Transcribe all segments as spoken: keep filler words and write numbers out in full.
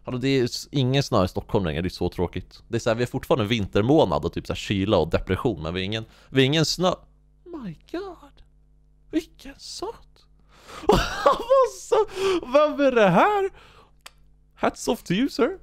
Alltså, det är ingen snö i Stockholm längre, det är så tråkigt. Det är så här, vi är fortfarande vintermånad och typ så här kyla och depression, men vi är ingen, vi är ingen snö. My god. Vilken sort. Vem är det här? Hats off to you, sir.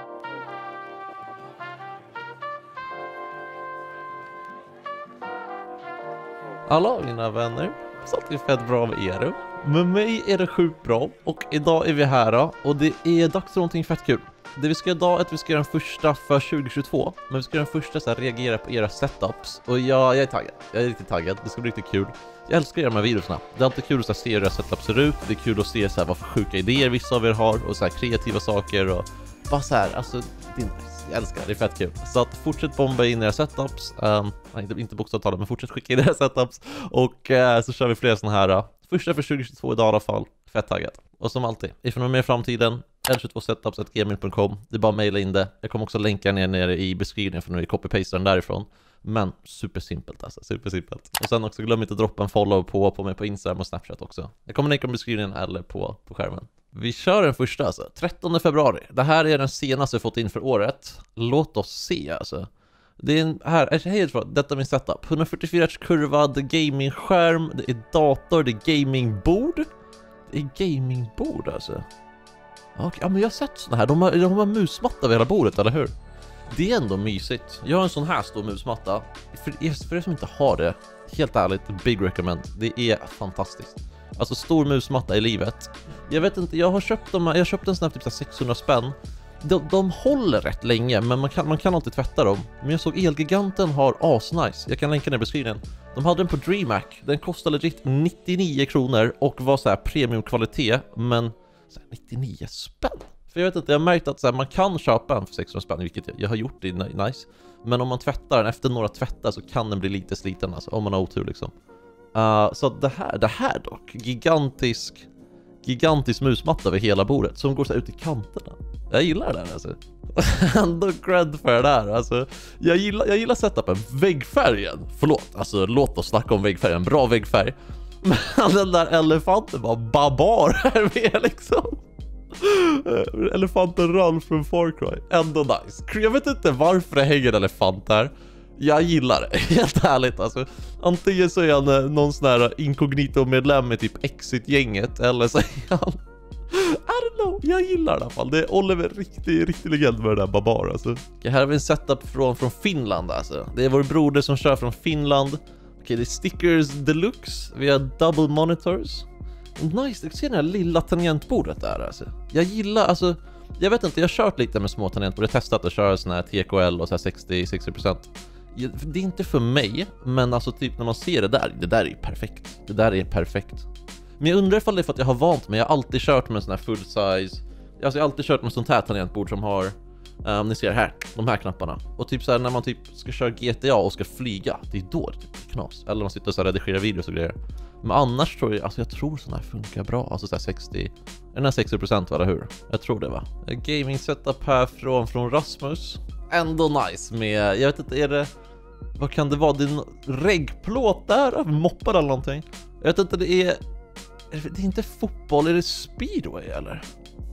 Hallå mina vänner, så att det är fett bra med er. Med mig är det sjukt bra och idag är vi här och det är dags för någonting fett kul. Det vi ska göra idag är att vi ska göra den första för tjugo tjugotvå, men vi ska göra den första så här, reagera på era setups. Och jag, jag är taggad, jag är riktigt taggad, det ska bli riktigt kul. Jag älskar de här videorna. Det är alltid kul att så här, se hur era setups ser ut. Det är kul att se så här, vad för sjuka idéer vissa av er har och så här, kreativa saker och bara så här, alltså det är nice. Jag älskar det, det är fett kul. Så att fortsätt bomba in era setups. Um, nej, inte, inte bokstavtalet, men fortsätt skicka in era setups. Och uh, så kör vi fler såna här. Uh, första för tjugo tjugotvå idag i alla fall. Fett taggat. Och som alltid, ifrån och med i framtiden, L tjugotvå setups at gmail punkt com. Det är bara att mejla in det. Jag kommer också länka ner nere i beskrivningen för när vi copy-pastar den därifrån. Men supersimpelt alltså, supersimpelt. Och sen också glöm inte att droppa en follow på, på mig på Instagram och Snapchat också. Jag kommer länka i beskrivningen eller på, på skärmen. Vi kör den första alltså, trettonde februari. Det här är den senaste vi fått in för året. Låt oss se alltså. Det är en, här, hej, detta är min setup. hundrafyrtiofyra hertz kurvad gaming-skärm. Det är dator, det är gamingbord. Det är gamingbord alltså. Okej, ja men jag har sett såna här. De har, de har musmatta vid hela bordet, eller hur? Det är ändå mysigt. Jag har en sån här stor musmatta. För er, för er som inte har det, helt ärligt, big recommend. Det är fantastiskt. Alltså stor musmatta i livet. Jag vet inte, jag har köpt dem, jag har köpt en sån här typ sexhundra spänn. De, de håller rätt länge, men man kan, man kan alltid tvätta dem. Men jag såg Elgiganten har asnice. Jag kan länka ner i beskrivningen. De hade den på DreamHack. Den kostade legit nittionio kronor och var så här premiumkvalitet, men så här nittionio spänn. För jag vet inte, jag har märkt att så här, man kan köpa en för sexhundra spänn, vilket jag, jag har gjort, det är nice. Men om man tvättar den efter några tvättar så kan den bli lite sliten alltså, om man har otur liksom. Uh, så det här, det här dock, gigantisk gigantisk musmatta över hela bordet som går så här ut i kanterna. Jag gillar det alltså. Ändå cred för det där alltså. Jag gillar, jag gillar setupen. Väggfärgen, förlåt, alltså låt oss snacka om väggfärgen, bra väggfärg. Men den där elefanten var babar här med liksom. Elefanten Ralph från Far Cry. Ändå nice. Jag vet inte varför det hänger en elefant där. Jag gillar det, helt ärligt alltså. Antingen så är han eh, någon sån här inkognito-medlem i typ Exit-gänget, eller så är han I don't know, jag gillar det i alla fall. Det är Oliver, riktig, riktig legend med det där babar alltså. Okej, här har vi en setup från, från Finland alltså. Det är vår broder som kör från Finland. Okej, det är stickers deluxe. Vi har double monitors. Nice, du ser den här lilla tangentbordet där alltså. Jag gillar, alltså, jag vet inte, jag har kört lite med små tangentbord. Jag har testat att köra sån här T K L och så här sextio procent. Det är inte för mig, men alltså typ när man ser det där, det där är perfekt. Det där är perfekt. Men jag undrar ifall det är för att jag har vant mig. Jag har alltid kört med sån här full size. Alltså jag har alltid kört med sånt här tangentbord som har, um, ni ser här, de här knapparna. Och typ så här när man typ ska köra G T A och ska flyga, det är då det typ knas. Eller man sitter och så här redigerar videos och grejer. Men annars tror jag, alltså jag tror sån här funkar bra. Alltså så här sextio, den här sextio procent var det hur? Jag tror det va. Gaming setup här från, från Rasmus. Ändå nice med, jag vet inte, är det, vad kan det vara? Det är en reggplåt där, moppar eller någonting. Jag vet inte, det är, det är inte fotboll, är det speedway eller?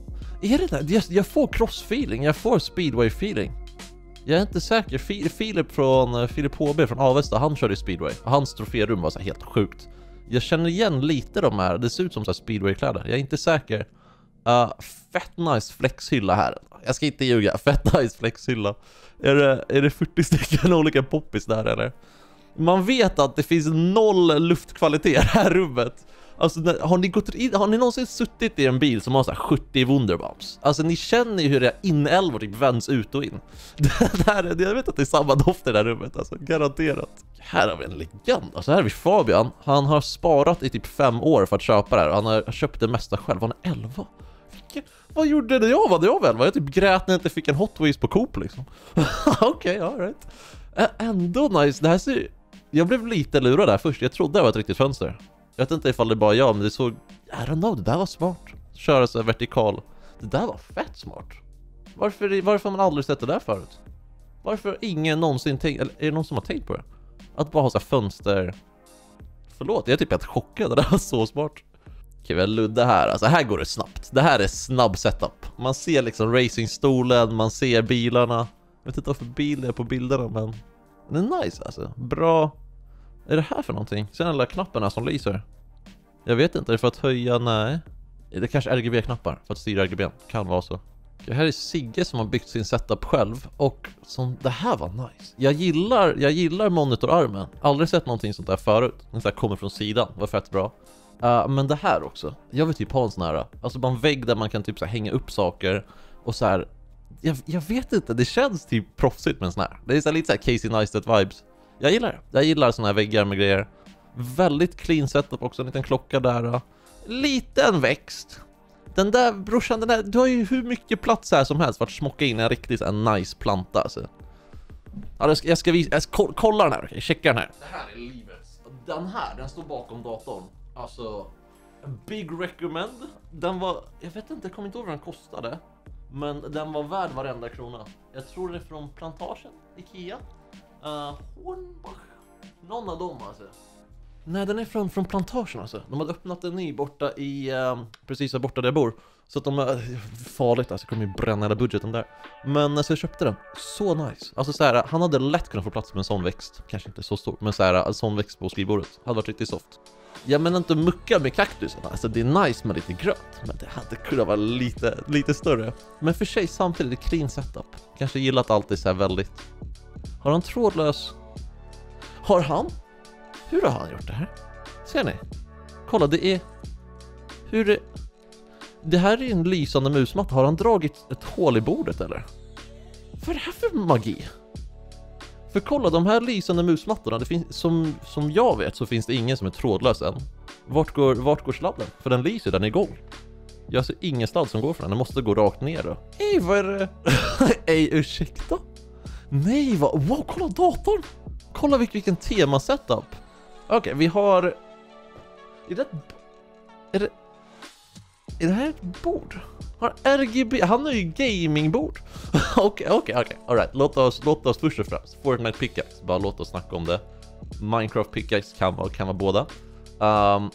Är det där? Jag, jag får cross-feeling, jag får speedway-feeling. Jag är inte säker. Filip från Filip H B från Avesta, han körde speedway. Och hans troférum var så här helt sjukt. Jag känner igen lite de här, det ser ut som så här speedway-kläder. Jag är inte säker. Uh, fett nice flexhylla här. Jag ska inte ljuga, fett nice flexhylla. Är det, är det fyrtio stycken olika poppis där eller? Man vet att det finns noll luftkvalitet i det här rummet. Alltså, har ni, gått in, har ni någonsin suttit i en bil som har så här sjuttio Wunderbaums? Alltså ni känner ju hur det är inälvor typ vänds ut och in. Det där, jag vet att det är samma doft i det här rummet, alltså garanterat. Här har vi en legend, alltså här har vi Fabian. Han har sparat i typ fem år för att köpa det här. Han har köpt det mesta själv, han är elva. Vilken, vad gjorde det jag? Var det jag väl? Jag typ grät när jag inte fick en Hot Wheels på Coop liksom. Okej, okay, all right. Ä ändå nice, det här ser... Jag blev lite lurad där först, jag trodde det var ett riktigt fönster. Jag vet inte ifall det bara jag, men det såg... I don't know, det där var smart. Köra så vertikal. Det där var fett smart. Varför, varför har man aldrig sett det där förut? Varför har ingen någonsin tänkt... Eller är det någon som har tänkt på det? Att bara ha så här fönster... Förlåt, jag är typ helt chockad. Det där var så smart. Okej, vi har Ludde här. Alltså här går det snabbt. Det här är snabb setup. Man ser liksom racingstolen, man ser bilarna. Jag vet inte vad för bil det är på bilderna, men den är nice alltså. Bra. Är det här för någonting? Ser alla knapparna som lyser? Jag vet inte, är det för att höja? Nej. Är det kanske R G B-knappar för att styra R G B? Kan vara så. Okej, här är Sigge som har byggt sin setup själv. Och som, det här var nice. Jag gillar, jag gillar monitorarmen. Aldrig sett någonting sånt där förut. Den så här kommer från sidan, var fett bra. Uh, men det här också. Jag vill typ ha en sån här, alltså bara en vägg där man kan typ så här hänga upp saker. Och så här, jag, jag vet inte, det känns typ proffsigt med en sån här. Det är så här lite så här Casey Neistat vibes. Jag gillar det. Jag gillar såna här väggar med grejer. Väldigt clean setup också, en liten klocka där. Liten växt. Den där brorsan, den där, du har ju hur mycket plats här som helst för att smocka in en riktigt en nice planta alltså. Ja, jag ska, jag ska visa, jag ska kolla den här, okej, checka den här. Det här är livet. Den här, den står bakom datorn. Alltså, big recommend. Den var, jag vet inte, jag kommer inte ihåg vad den kostade. Men den var värd varenda krona. Jag tror det är från Plantagen, Ikea. Uh, Hornbach. Någon av dem alltså. Nej, den är från, från Plantagen alltså. De hade öppnat en ny borta i, uh, precis där borta där jag bor. Så att de är uh, farligt alltså, kommer ju bränna hela budgeten där. Men så jag köpte den, så nice. Alltså så här, han hade lätt kunnat få plats med en sån växt. Kanske inte så stor, men så här, en sån växt på skrivbordet hade varit riktigt soft. Jag menar inte mucka med kaktusen, alltså det är nice med lite grönt. Men det hade kunnat vara lite, lite större. Men för sig samtidigt clean setup. Kanske gillat allt det så här väldigt. Har han trådlös? Har han? Hur har han gjort det här? Ser ni? Kolla, det är... Hur är... Det här är en lysande musmatta. Har han dragit ett hål i bordet eller? Vad är det här för magi? För kolla, de här lysande musmattorna, det finns, som, som jag vet så finns det ingen som är trådlös än. Vart går, vart går sladden? För den lyser, den är igång. Jag ser ingen sladd som går för den, den måste gå rakt ner då. Ej, vad är det? Ej, ursäkta? Nej, vad? Wow, kolla datorn! Kolla vilken, vilken tema-setup. Okej, okay, vi har... Är det... Är det... Är det här ett bord? Har R G B... Han har ju gamingbord. Okej, okej, okej. Alright, låt oss, låt oss först och främst. Fortnite pickaxe. Bara låt oss snacka om det. Minecraft pickaxe kan vara, kan vara båda. Um,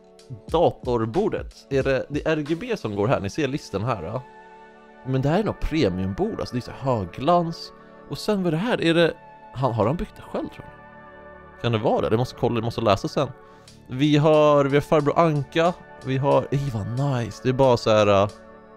datorbordet. Är det, det är R G B som går här. Ni ser listan här. Ja? Men det här är nog premiumbord. Alltså det är så högglans. Och sen vad är det här? Är det... Han, har han byggt det själv tror jag? Kan det vara det? Det måste kolla, det måste läsa sen. Vi har, vi har farbror Anka. Vi har, ej vad nice. Det är bara så här. Uh,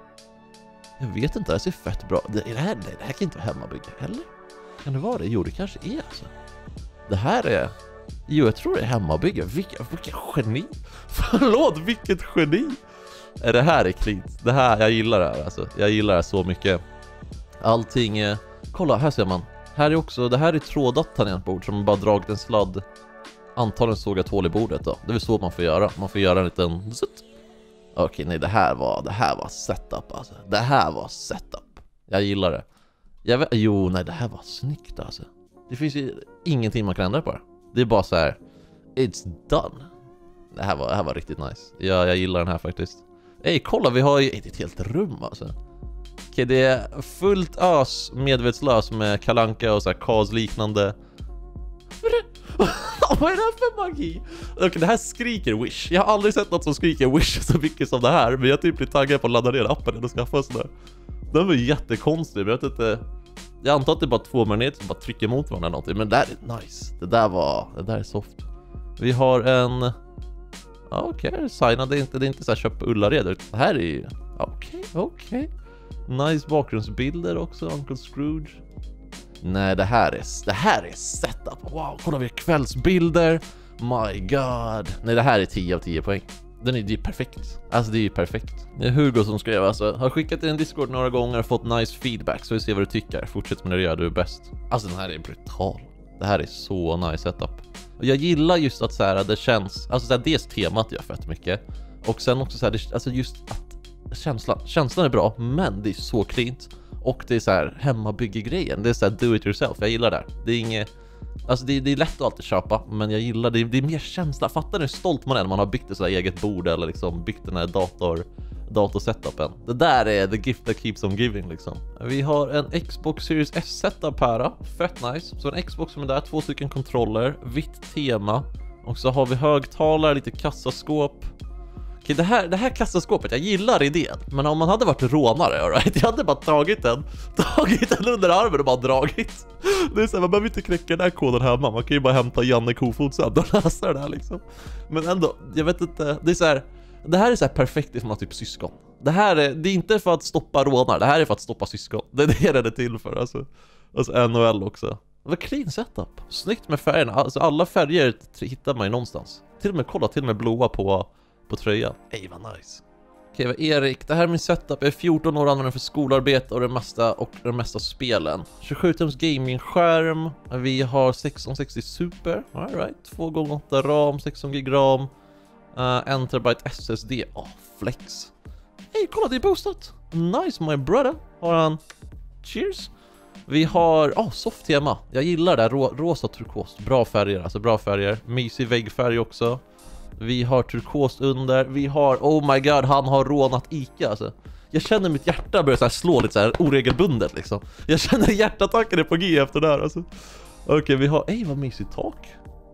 jag vet inte, det ser fett bra. Det, det, här, det, det här kan inte vara hemmabygge, eller? Kan det vara det? Jo, det kanske är alltså. Det här är... Jo, jag tror det är hemmabygge. Vilka, vilka geni. Förlåt, vilket geni. Det här är klint. Det här, jag gillar det här alltså. Jag gillar det så mycket. Allting är... Kolla, här ser man. Här är också, det här är trådat tangentbord som bara dragit en sladd. Antagligen såg ett hål i bordet då. Det är så man får göra. Man får göra en liten... Okej, nej, det här var det här var setup alltså. Det här var setup. Jag gillar det. Jag vet, jo, nej, det här var snyggt alltså. Det finns ju ingenting man kan ändra på det. Det är bara så här, it's done. Det här var det här var riktigt nice. Ja, jag gillar den här faktiskt. Ey, kolla, vi har ju ett helt rum alltså. Okej, det är fullt ös medvetslös med kalanka och så här kas liknande. Vad är det här för magi? Okej, det här skriker Wish. Jag har aldrig sett något som skriker Wish så mycket som det här. Men jag typ blir taggad på att ladda ner appen och skaffa sådär. Den var jättekonstig. Jag vet inte. Jag antar att det är bara två magneter som bara trycker mot varandra eller någonting. Men det där är nice. Det där var, det där är soft. Vi har en... Okej, okay, signa. Det är inte, det är inte så här köp Ullared. Det här är ju... Okej, okay, okej. Okay. Nice bakgrundsbilder också. Uncle Scrooge. Nej, det här är det här är setup. Wow, kolla vi har kvällsbilder. My god. Nej, det här är tio av tio poäng. Den är, det är perfekt. Alltså det är ju perfekt. Det är Hugo som skrev alltså. Har skickat in en Discord några gånger och fått nice feedback. Så vi ser vad du tycker. Fortsätt med det du gör, du är bäst. Alltså den här är brutal. Det här är så nice setup. Och jag gillar just att så här, det känns... Alltså så här, dels temat gör fett mycket. Och sen också så här, det, alltså just att känslan, känslan är bra. Men det är så cleant. Och det är så här hemmabygge-grejen. Det är så här do it yourself. Jag gillar det. Det är inget... Alltså det är, det är lätt att alltid köpa. Men jag gillar det. Det är mer känsla. Fattar ni hur stolt man är när man har byggt ett så här eget bord. Eller liksom byggt den här dator... datorsetupen. Det där är the gift that keeps on giving liksom. Vi har en Xbox Series S setup här. Fett nice. Så en Xbox som är där. Två stycken kontroller. Vitt tema. Och så har vi högtalare. Lite kassaskåp. Okej, det här, det här kassaskåpet, jag gillar idén. Men om man hade varit rånare, all right? Jag hade bara tagit den, tagit den under armen och bara dragit. Det är så här, man behöver inte knäcka den här koden hemma. Man kan ju bara hämta Janne Kofot sen och läsa det här liksom. Men ändå, jag vet inte, det är så här, det här är så här perfekt ifrån typ syskon. Det här är, det är inte för att stoppa rånare, det här är för att stoppa syskon. Det är det det är till för, alltså. Alltså N H L också. Det var clean setup. Snyggt med färgerna, alltså alla färger hittar man ju någonstans. Till och med, kolla, till och med blåa på på tröjan. Ej, vad nice. Okej, vad Erik, det här är min setup. Jag är fjorton år, använder för skolarbete och det mesta och det mesta spelen. tjugosju tums gaming-skärm. Vi har sexton sextio Super. All right, två gånger åtta ram, sexton gig ram. Uh, en terabyte S S D. Oh, flex. Ej, kolla, det är boostat. Nice, my brother. Har han... Cheers. Vi har... Oh, soft tema. Jag gillar det här. Ro rosa turkos. Bra färger, alltså bra färger. Mysig väggfärg också. Vi har turkos under. Vi har, oh my god, han har rånat Ica alltså. Jag känner mitt hjärta börja så här slå lite så här oregelbundet liksom. Jag känner hjärtattacken är på G efter det här alltså. Okej, okay, vi har, ej vad mysigt tak.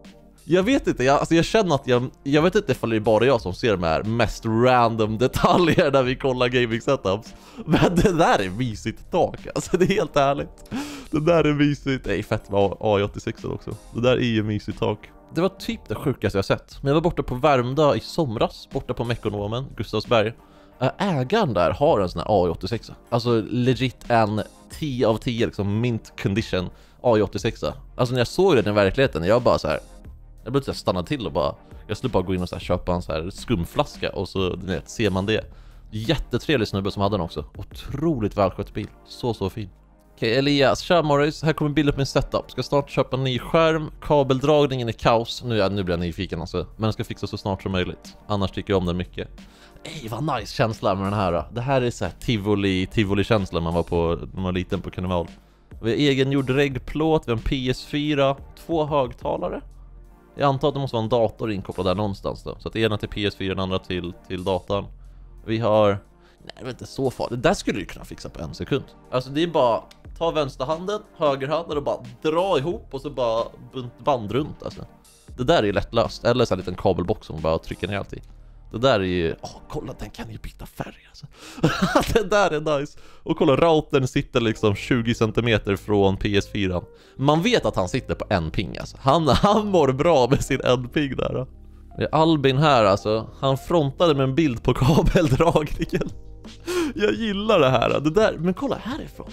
Jag vet inte, jag, alltså jag känner att jag, jag vet inte ifall det är bara jag som ser de här mest random detaljer när vi kollar gaming setups. Men det där är mysigt tak, alltså det är helt härligt. Det där är mysigt, nej fett med A I åttiosex också. Det där är ju mysigt tak. Det var typ det sjukaste jag sett. Men jag var borta på Värmdö i somras, borta på Mekonomen, Gustavsberg. Ägaren där har en sån här A I åttiosex. Alltså legit en tio av tio liksom mint condition A I åttiosex. Alltså när jag såg den i verkligheten, jag bara så här, jag blev så här stannad till och bara, jag skulle bara gå in och så här köpa en så här skumflaska och så vet, ser man det. Jättetrevlig snubbe som hade den också. Otroligt välskött bil. Så så fin. Okej, okay, Elias, tja Morris, här kommer bilden på min setup. Ska snart köpa en ny skärm, kabeldragningen är kaos. Nu, ja, nu blir jag nyfiken alltså. Men den ska fixas så snart som möjligt. Annars tycker jag om den mycket. Ej, vad nice känsla med den här då. Det här är så här tivoli, tivoli-känsla man var på när man var liten på karneval. Vi har egengjord reggplåt, vi har en P S fyra, två högtalare. Jag antar att det måste vara en dator inkopplad där någonstans då. Så att ena till P S fyra, den andra till, till datorn. Vi har... Nej, det är inte så farligt. Det där skulle du kunna fixa på en sekund. Alltså det är bara ta vänsterhanden, högerhanden och bara dra ihop och så bara band runt alltså. Det där är ju lättlöst. Eller så en liten kabelbox som man bara trycker ner allt i. Det där är ju... Åh, kolla, den kan ju byta färg alltså. Det där är nice. Och kolla, routern sitter liksom tjugo centimeter från P S fyra. Man vet att han sitter på en ping alltså. Han, han mår bra med sin en ping där då. Det är Albin här alltså. Han frontade med en bild på kabeldragningen. Jag gillar det här. Det där, men kolla härifrån.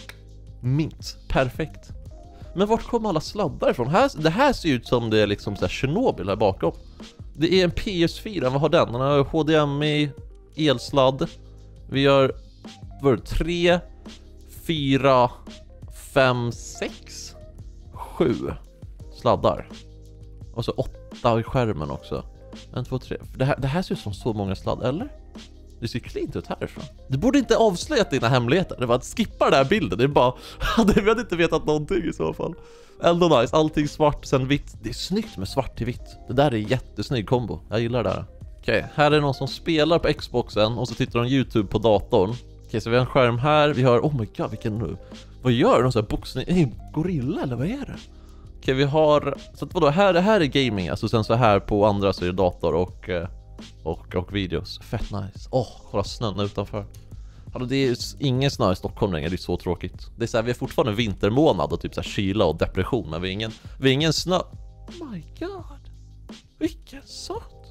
Mint, perfekt. Men vart kommer alla sladdar ifrån? Här, det här ser ut som det är liksom så här Chernobyl här bakom. Det är en P S fyra, vad har den? Den har H D M I, elsladd. Vi har var tre, fyra, fem, sex, sju sladdar. Och så åtta i skärmen också. En, två, tre. Det här, det här ser ut som så många sladd, eller? Det ser cleant ut härifrån. Du borde inte avslöja dina hemligheter. Det var att skippa den här bilden. Det är bara... Vi hade inte vetat någonting i så fall. Ändå nice. Allting svart sen vitt. Det är snyggt med svart till vitt. Det där är jättesnygg kombo. Jag gillar det där. Okej, okay, här är någon som spelar på Xboxen och så tittar de YouTube på datorn. Okej, okay, så vi har en skärm här. Vi har... Oh my god, vilken nu... Vad gör de så här boxning? Är det gorilla eller vad är det? Okej, okay, vi har... Så att vadå? Här, det här är gaming. Alltså sen så här på andra så är det dator och... Och, och videos. Fett nice. Åh, oh, kolla snön utanför. Alltså det är ingen snö i Stockholm längre. Det är så tråkigt. Det är så här, vi är fortfarande vintermånad och typ så här kyla och depression. Men vi är ingen, vi är ingen snö. Oh my god. Vilken sort.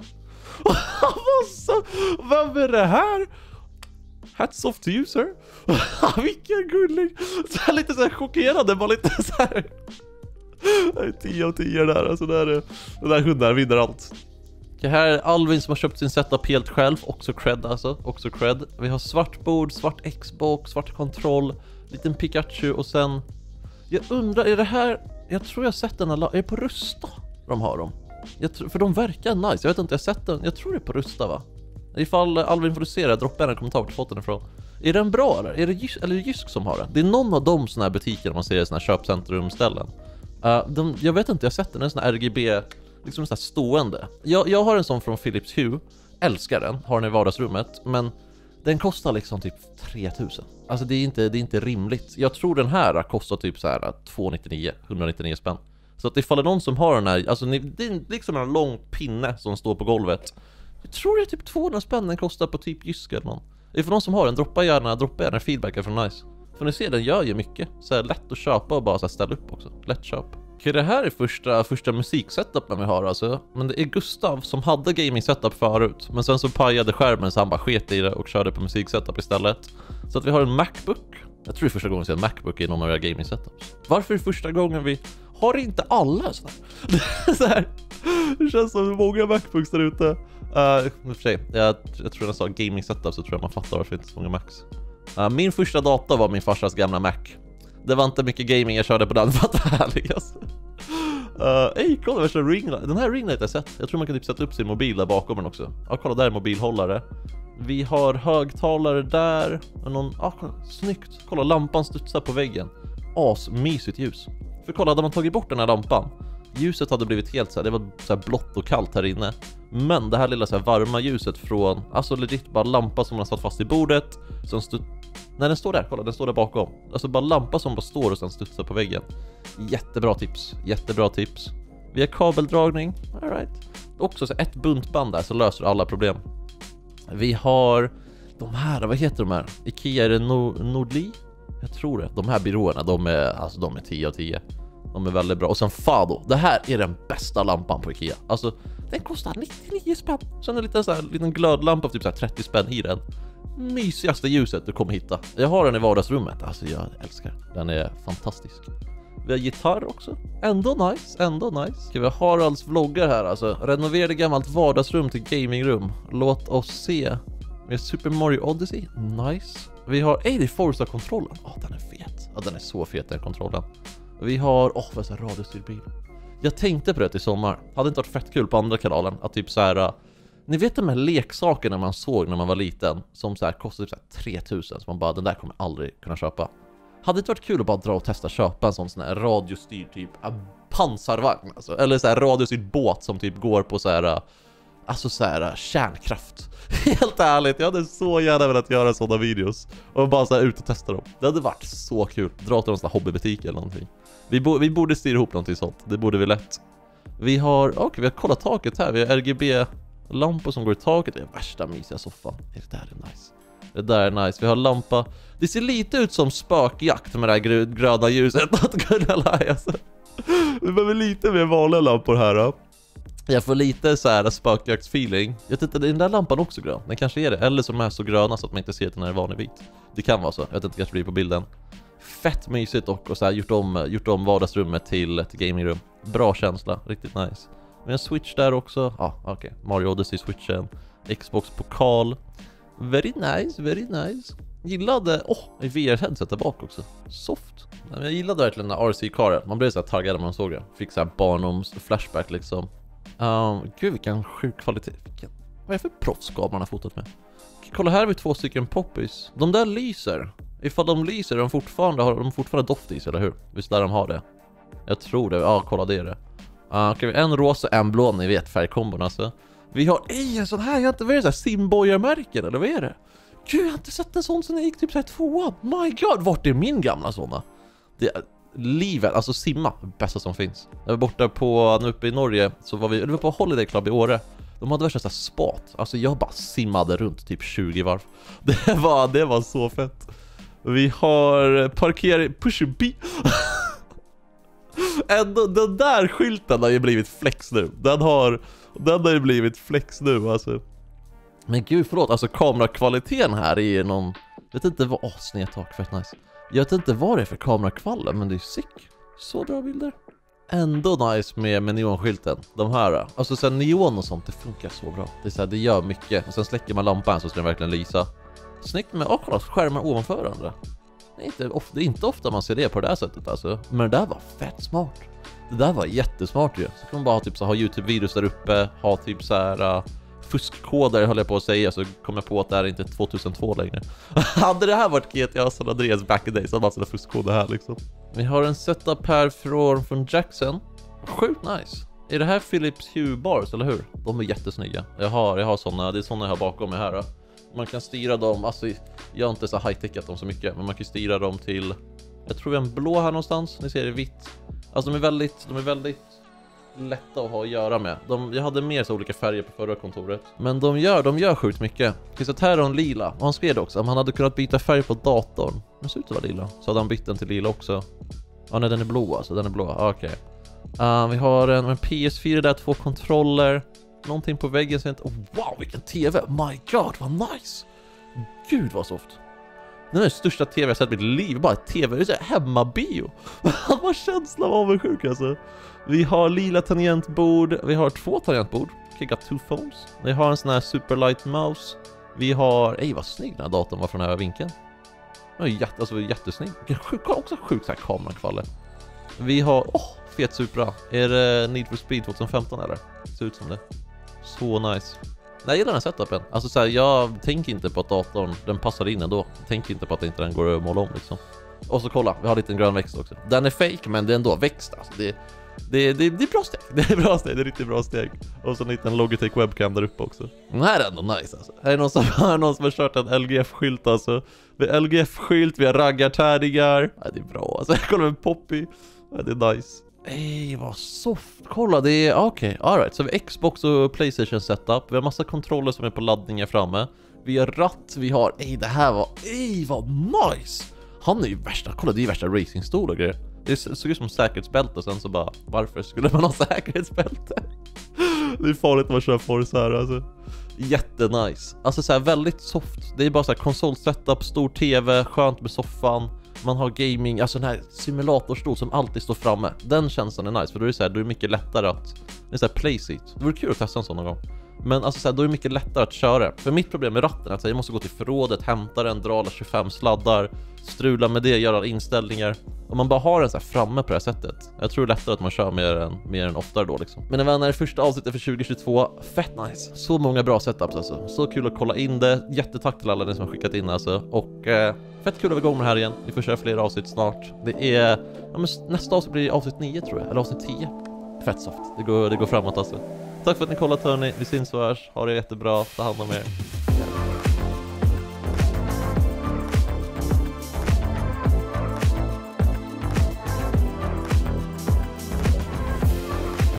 Vem är det här? Hats off to you, sir. Vilken gullig. Så här, lite så här chockerande. Bara lite så här. tio av tio där. Alltså där, den där hundar vinner allt. Det här är Alvin som har köpt sin setup helt själv. Också cred alltså, också cred. Vi har svart bord, svart Xbox, svart kontroll, liten Pikachu och sen... Jag undrar, är det här... Jag tror jag har sett den här... Är det på Rusta de har dem? Jag tror, för de verkar nice, jag vet inte, jag har sett den. Jag tror det är på Rusta va? Ifall Alvin får du se det, droppa en kommentar på foten ifrån. Är den bra eller? Är det Jysk, eller Jysk som har den? Det är någon av de såna här butiker man ser i såna här köpcentrumställen. Uh, de, jag vet inte, jag har sett den, en sån här R G B... Liksom så här stående. Jag, jag har en sån från Philips Hue. Älskar den. Har den i vardagsrummet. Men den kostar liksom typ tre tusen. Alltså det är inte, det är inte rimligt. Jag tror den här kostar typ så här tvåhundranittionio, etthundranittionio spänn. Så att ifall det är någon som har den här... Alltså det är liksom en lång pinne som står på golvet. Jag tror det är typ tvåhundra spänn den kostar på typ Jysk eller någon. Ifrån någon som har den, droppa gärna, droppa gärna feedback från Nice. För ni ser, den gör ju mycket. Så är lätt att köpa och bara så här ställa upp också. Lätt köp. Okej, det här är första, första musiksetupen vi har alltså. Men det är Gustav som hade gaming setup förut. Men sen så pajade skärmen så han bara sket i det och körde på musiksetup istället. Så att vi har en Macbook. Jag tror det är första gången vi ser en Macbook i någon av våra gaming setups. Varför är det första gången vi har inte alla så här? Så här. Det känns som många Macbooks där ute. Uh, för sig, jag, jag tror jag sa gaming setup, så tror jag man fattar varför det inte är så många Macs. Uh, min första dator var min farsas gamla Mac. Det var inte mycket gaming jag körde på den, för att vara härlig alltså. Uh, Ey, kolla värsta ringlight. Den här ringlight jag sett. Jag tror man kan typ sätta upp sin mobil där bakom den också. Ja, kolla där är mobilhållare. Vi har högtalare där. Någon, ah, kolla, snyggt. Kolla, lampan studsar på väggen. As, mysigt ljus. För kolla, hade man tagit bort den här lampan, ljuset hade blivit helt så här, det var så här blått och kallt här inne. Men det här lilla så här varma ljuset från, alltså legit bara lampa som man har satt fast i bordet, som stud... Nej, den står där, kolla, den står där bakom. Alltså bara lampa som bara står och sen studsar på väggen. Jättebra tips, jättebra tips. Vi har kabeldragning, all right. Också så ett buntband där så löser alla problem. Vi har de här, vad heter de här? Ikea, är det no- Nordli? Jag tror det. De här byråerna, de är, alltså de är tio av tio. De är väldigt bra. Och sen Fado. Det här är den bästa lampan på Ikea. Alltså, den kostar nittionio spänn. Sen en liten, så här, liten glödlampa på typ så här trettio spänn i den. Mysigaste ljuset du kommer hitta. Jag har den i vardagsrummet. Alltså, jag älskar den. Den är fantastisk. Vi har gitarr också. Ändå nice, ändå nice. Ska vi ha Haralds vloggar här alltså. Renoverade gammalt vardagsrum till gamingrum. Låt oss se. Vi har Super Mario Odyssey. Nice. Vi har, ej, det är Forza-kontrollen. Ja, oh, den är fet. Ja, den är så fet, den kontrollen. Vi har, åh, oh, vad är det, radiostyrd bil. Jag tänkte på det i sommar. Hade inte varit fett kul på andra kanalen att typ så här, uh, ni vet de här leksakerna man såg när man var liten som så här kostade typ så här tre tusen, så man bara, den där kommer jag aldrig kunna köpa. Hade det varit kul att bara dra och testa köpa en sån sån här radiostyrd typ uh, pansarvagn alltså, eller så här radiostyrd båt som typ går på så här uh, alltså så här uh, kärnkraft. Helt ärligt, jag hade så gärna velat göra sådana videos och bara så här ut och testa dem. Det hade varit så kul. Dra till någon sån här hobbybutik eller någonting. Vi, bo- vi borde styra ihop någonting sånt. Det borde vi lätt. Vi har, okej, okay, vi har kollat taket här. Vi har R G B-lampor som går i taket. Det är värsta mysiga soffan. Det där är nice. Det där är nice. Vi har lampa. Det ser lite ut som spökjakt med det här gr- gröna ljuset. Att kunna lära sig. Vi behöver lite mer vanliga lampor här då. Jag får lite så här spökjaktsfeeling. Jag vet inte, den där lampan också grön. Den kanske är det. Eller som är så gröna så att man inte ser att den är vanlig vit. Det kan vara så. Jag vet inte, kanske blir på bilden. Fett mysigt och, och så här gjort om, gjort om vardagsrummet till ett gamingrum. Bra känsla. Riktigt nice. Vi har en Switch där också. Ja, ah, okej. Okay. Mario Odyssey Switchen. Xbox-pokal. Very nice, very nice. Gillade, åh, oh, V R-headset där bak också. Soft. Jag gillade verkligen den här R C-karen. Man blev så här taggad när man såg det. Fick så här barndoms flashback liksom. Um, gud, vilken sjuk kvalitet. Vilken, vad är det för proffsskap man har fotat med? Kolla, här har vi två stycken poppies. De där lyser. Ifall de lyser, de fortfarande, har de fortfarande doft i sig, eller hur? Visst där de har det? Jag tror det. Ja, kolla, det är det. Uh, okay, en rosa, en blå, ni vet färgkombon alltså. Vi har, ej, en sån här, jag har inte varit så här Simboyer-märken, eller vad är det? Gud, jag har inte sett en sån sen jag gick typ så här tvåa. My god, vart är min gamla såna? Det är livet, alltså simma, bästa som finns. Jag var borta på, nu uppe i Norge, så var vi, eller vi var på Holiday Club i Åre. De hade värsta så här spat. Alltså jag bara simmade runt typ tjugo varv. Det var, det var så fett. Vi har parkering, push B. Ändå, den där skylten har ju blivit flex nu. Den har, den har ju blivit flex nu alltså. Men gud, förlåt, alltså kamerakvaliteten här är någon, vet inte vad, åh, oh, snedtak, fett nice. Jag vet inte vad det är för kamerakvaller, men det är sick. Så bra bilder. Ändå nice med, med neonskylten. De här, alltså sen neon och sånt, det funkar så bra. Det är så här, det gör mycket. Och sen släcker man lampan så ska den verkligen lysa. Snyggt med, åh, kolla, skärmar ovanför varandra. Det är, inte ofta, det är inte ofta man ser det på det här sättet alltså. Men det där var fett smart. Det där var jättesmart ju. Så kan man bara typ så ha YouTube-videos där uppe. Ha typ så här uh, fuskkoder, höll jag på att säga. Så kom jag på att det här är inte tjugohundratvå längre. Hade det här varit G T A San Andreas back in day så hade man sådana fuskkoder här liksom. Vi har en setup här från, från Jackson. Sjukt nice. Är det här Philips Hue bars, eller hur? De är jättesnygga. Jag har, jag har såna, det är såna jag har bakom mig här då. Man kan styra dem, alltså jag har inte så high-techat dem så mycket, men man kan styra dem till, jag tror vi har en blå här någonstans, ni ser det vitt. Alltså de är väldigt, de är väldigt lätta att ha att göra med. De, jag hade mer så olika färger på förra kontoret. Men de gör, de gör sjukt mycket. Tills här är en lila. Och han skrev också om han hade kunnat byta färg på datorn. Den ser ut att vara lila. Så hade han bytt den till lila också. Ja, nej, den är blå alltså. Den är blå. Okej. Okay. Uh, vi har en, en P S fyra där, två kontroller. Någonting på väggen. Så oh, wow, vilken tv. My god, vad nice. Gud, vad soft. Den är den största tv jag sett i mitt liv. Bara tv, det är hemmabio. Vad känslan av avundsjuk alltså. Vi har lila tangentbord. Vi har två tangentbord. Okay, got two phones. Vi har en sån här superlight mouse. Vi har, ej vad snygg den här datorn var från den här vinkeln. Den är jätte, alltså, jättesnygg. Också sjukt här kamerakvaller. Vi har, åh, oh, fet Supra. Är det Need for Speed tjugohundrafemton eller? Ser ut som det. Så nice. Nej, jag gillar den här setupen. Alltså så här, jag tänker inte på att datorn, den passar in ändå. Jag tänker inte på att inte den går att måla om liksom. Och så kolla, vi har lite en grön växt också. Den är fake, men det är ändå växt. Alltså, det, det, det, det är bra steg. Det är bra steg, det är riktigt bra steg. Och så en liten Logitech webcam där uppe också. Den här är ändå nice alltså. Här är någon som, här är någon som har kört en L G F-skylt alltså. Vi har L G F-skylt, vi har raggartärningar. Ja, det är bra alltså. Jag kollar med Poppy. Ja, det är nice. Ej, vad soft. Kolla, det är okej. Okay. All right, så vi har Xbox och PlayStation setup. Vi har massa kontroller som är på laddningen framme. Vi har ratt, vi har... Ej, det här var... Ej, vad nice. Han är ju värsta... Kolla, det är ju värsta racingstol och grejer. Det såg ut som säkerhetsbälte och sen så bara... Varför skulle man ha säkerhetsbälte? Det är farligt att man kör Forza här alltså. Jättenice. Alltså så här väldigt soft. Det är bara så här konsolsetup, stor tv, skönt med soffan. Man har gaming, alltså den här simulatorstol som alltid står framme. Den känslan är nice, för då är det så här, då är det mycket lättare att... Det är så här playseat. Det vore kul att testa en sån någon gång. Men alltså så här, då är det mycket lättare att köra. För mitt problem med ratten är att jag måste gå till förrådet, hämta den, dra alla tjugofem sladdar, strula med det, göra alla inställningar. Om man bara har den så här framme på det här sättet. Jag tror det är lättare att man kör mer än, mer än oftare då liksom. Men det var när det första avsnittet för tjugo tjugotvå. Fett nice. Så många bra setups alltså. Så kul att kolla in det. Jättetack till alla ni som har skickat in alltså. Och eh, fett kul att vi går med det här igen. Vi får köra fler avsnitt snart. Det är... Ja, men nästa avsnitt blir avsnitt nio tror jag. Eller avsnitt tio. Fett soft. Det går, det går framåt alltså. Tack för att ni kollat hörni. Vi syns och hörs. Ha det jättebra. Ta hand om er.